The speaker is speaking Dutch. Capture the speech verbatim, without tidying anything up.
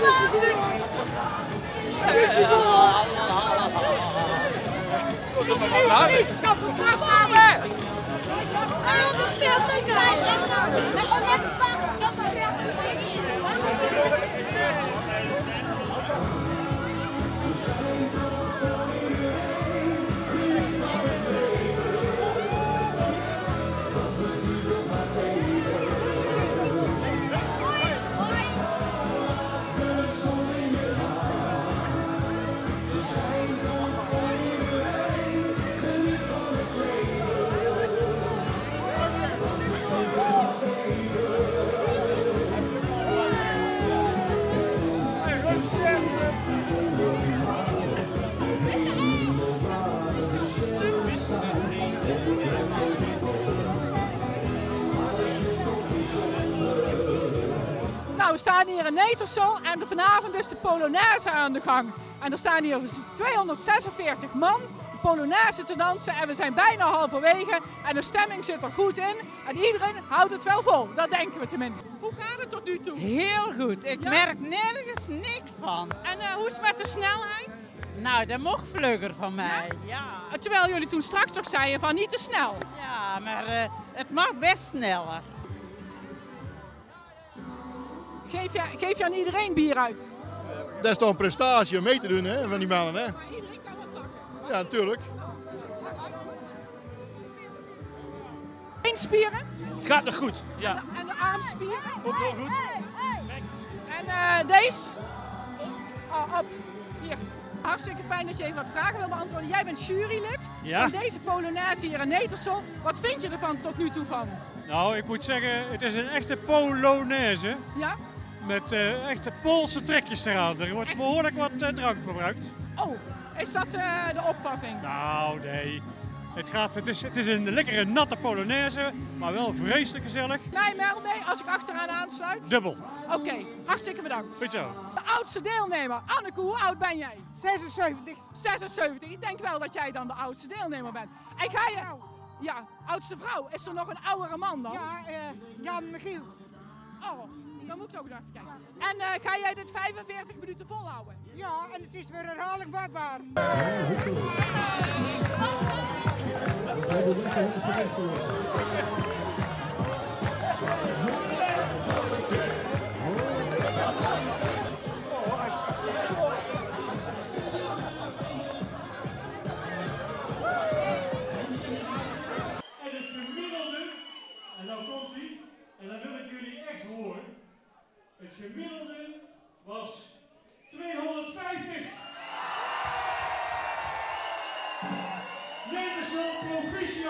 We staan hier in Netersel en vanavond is de Polonaise aan de gang. En er staan hier tweehonderdzesenveertig man de Polonaise te dansen en we zijn bijna halverwege en de stemming zit er goed in. En iedereen houdt het wel vol, dat denken we tenminste. Hoe gaat het tot nu toe? Heel goed, ik ja? merk nergens niks van. En uh, hoe is het met de snelheid? Nou, dat mocht vlugger van mij, ja. ja. Terwijl jullie toen straks toch zeiden van niet te snel. Ja, maar uh, het mag best sneller. Geef je, geef je aan iedereen bier uit? Dat is toch een prestatie om mee te doen, hè, van die mannen, hè? Maar iedereen kan wat pakken. Ja, natuurlijk. Beenspieren? Het gaat nog goed, ja. En de, en de armspieren? Ook wel goed. En uh, deze? Oh, op. Hier. Hartstikke fijn dat je even wat vragen wil beantwoorden. Jij bent jurylid ja. van deze Polonaise hier in Netersel. Wat vind je ervan tot nu toe van? Nou, ik moet zeggen, het is een echte Polonaise. Ja? Met uh, echte Poolse trekjes eraan. Er wordt behoorlijk wat uh, drank gebruikt. Oh, is dat uh, de opvatting? Nou, nee. Het, gaat, het, is, het is een lekkere natte Polonaise, maar wel vreselijk gezellig. Nee, Mel, nee, als ik achteraan aansluit. Dubbel. Oké, okay, hartstikke bedankt. Goed zo. De oudste deelnemer, Anneke, hoe oud ben jij? zesenzeventig. zesenzeventig, ik denk wel dat jij dan de oudste deelnemer bent. En ga je... Ja, oudste vrouw. Is er nog een oudere man dan? Ja, uh, Jan Michiel. Oh, dan moet ik ook nog even kijken. En uh, ga jij dit vijfenveertig minuten volhouden? Ja, en het is weer herhaling vatbaar. Het gemiddelde was tweehonderdvijftig. Netersel proficiat.